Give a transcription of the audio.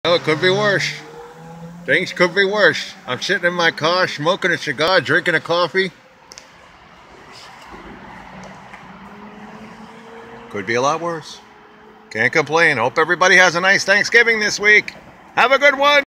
Oh, it could be worse. Things could be worse. I'm sitting in my car, smoking a cigar, drinking a coffee. Could be a lot worse. Can't complain. Hope everybody has a nice Thanksgiving this week. Have a good one.